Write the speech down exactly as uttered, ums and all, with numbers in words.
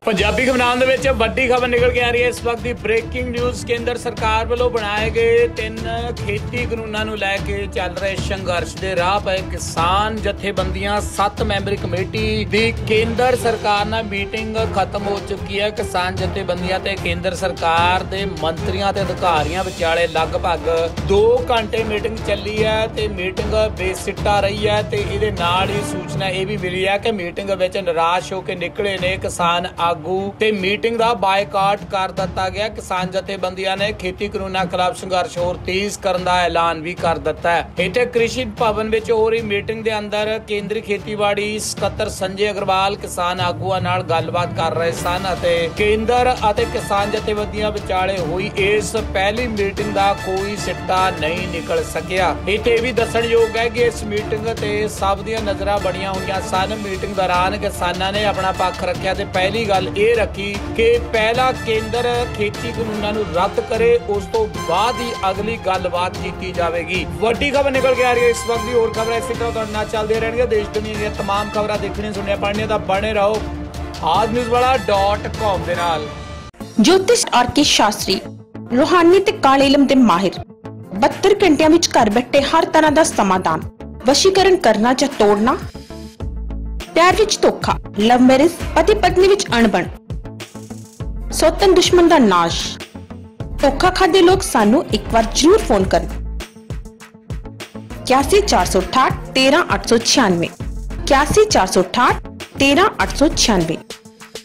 पंजाबी खबरान दे विच वड्डी खबर निकल के आ रही है। इस वक्त की ब्रेकिंग न्यूज़ केंद्र सरकार वालों बनाए गए तीन खेती कानूनों नूं लैके चल रहे संघर्ष के राह पे किसान जथेबंदियां सत्त मैंबरी कमेटी की केंद्र सरकार नाल मीटिंग खत्म हो चुकी है। किसान जथेबंदियां ते केंद्र सरकार के मंत्रियों ते अधिकारियों विचाले लगभग दो घंटे मीटिंग चली है ते मीटिंग बेसिट्टा रही है ते इहदे नाल ही सूचना यह भी मिली है कि मीटिंग विच निराश होकर निकले ने किसान आगू ते मीटिंग का बायकाट कर दिता गया। किसान जथेबंदियां ने खेती कानूनों खिलाफ संघर्ष होर तेज करने का ऐलान भी कर दिता है। इत्थे कृषि भवन विच हो रही मीटिंग के अंदर केंद्रीय खेतीबाड़ी सकत्तर संजय अग्रवाल किसान आगूआं नाल गलबात कर रहे सन अते केंद्र अते किसान जथेबंदियां विचाले हुई इस पहली मीटिंग का कोई सिट्टा नहीं निकल सकिया। इत्थे भी दस्सणयोग है कि इस मीटिंग ते सब दियां नज़रां बणीआं होईआं सन। मीटिंग दौरान किसानां ने अपना पक्ष रखिया ते पहली गल ये रखी कि पहला केंद्र खेती कानूनों नूं रद्द करे, उस तो बाद ही अगली गलबात की जाएगी। वड्डी खबर निकल के आ रही है इस वक्त की। और खबर इसी तरह तुहाडे नाल चलदे रहणगे। देश दुनिया दी तमाम खबरां देखणियां सुणनियां पढ़नियां तां बने रहो आज न्यूज़ वाला डॉट कॉम दे नाल। ज्योतिष आर के शास्त्री रूहानी ते काले इलम दे माहिर बहत्तर घंटिया विच घर बैठे हर तरह का समाधान। वशीकरण करना चाहे तोड़ना, प्यार विच धोखा, लव मैरिज, पति पत्नी विच अणबण, सौतन दुश्मन का नाश। धोखा खादे लोग सानू एक बार जरूर फोन करन। इक्यासी चार सौ अठाठ तेरह आठ सौ छियानवे इक्यासी चार सौ अठाठ तेरह आठ सौ छियानवे।